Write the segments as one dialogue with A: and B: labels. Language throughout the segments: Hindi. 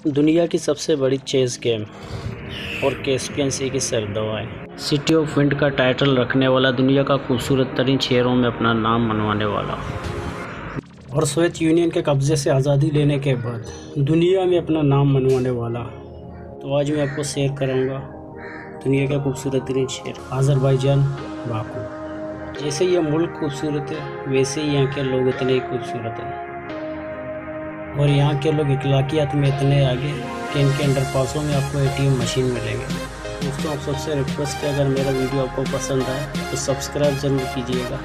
A: दुनिया की सबसे बड़ी चेस गेम और कैस्पियन सी की सरदवाएँ। सिटी ऑफ विंड का टाइटल रखने वाला, दुनिया का खूबसूरत तरीन शहरों में अपना नाम मनवाने वाला और सोवियत यूनियन के कब्जे से आज़ादी लेने के बाद दुनिया में अपना नाम मनवाने वाला। तो आज मैं आपको शेयर करूँगा दुनिया का खूबसूरत तरीन शहर अज़रबैजान बाकू। जैसे ये मुल्क खूबसूरत है वैसे ही यहाँ के लोग इतने ही खूबसूरत हैं और यहाँ के लोग इखलाकियात में इतने आगे कि इनके अंडरपासों में आपको एटीएम मशीन मिलेंगे। दोस्तों, आप सबसे रिक्वेस्ट है, अगर मेरा वीडियो आपको पसंद आए तो सब्सक्राइब ज़रूर कीजिएगा।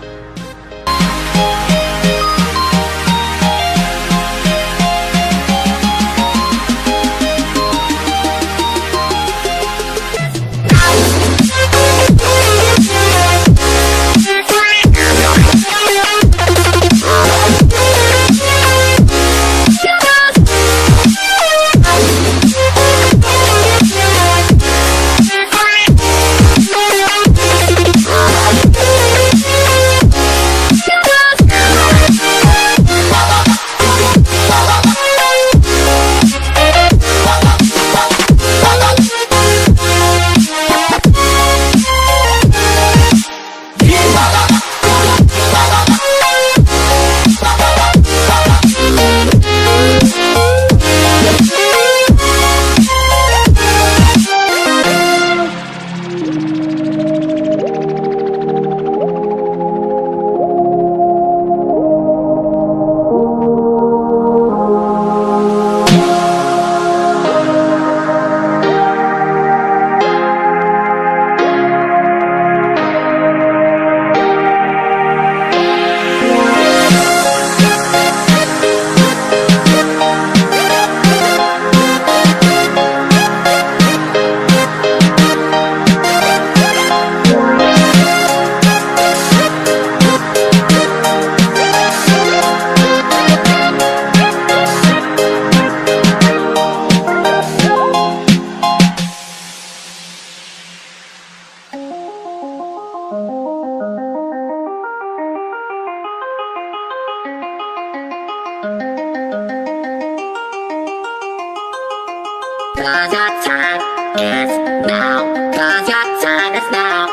B: Cause your time is now. Cause your time is now.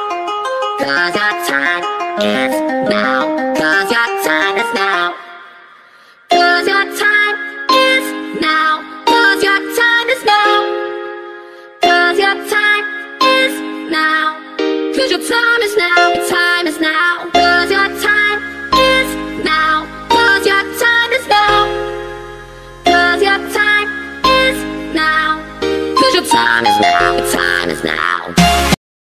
B: Cause your time is now. Cause your time is now. Cause your time is now. Cause your time is now. Cause your time is now. Cause your time is now. Your time is now. Cause your time is now. Cause your time is now. Cause your time is now. Cause your time is now. Your time is now.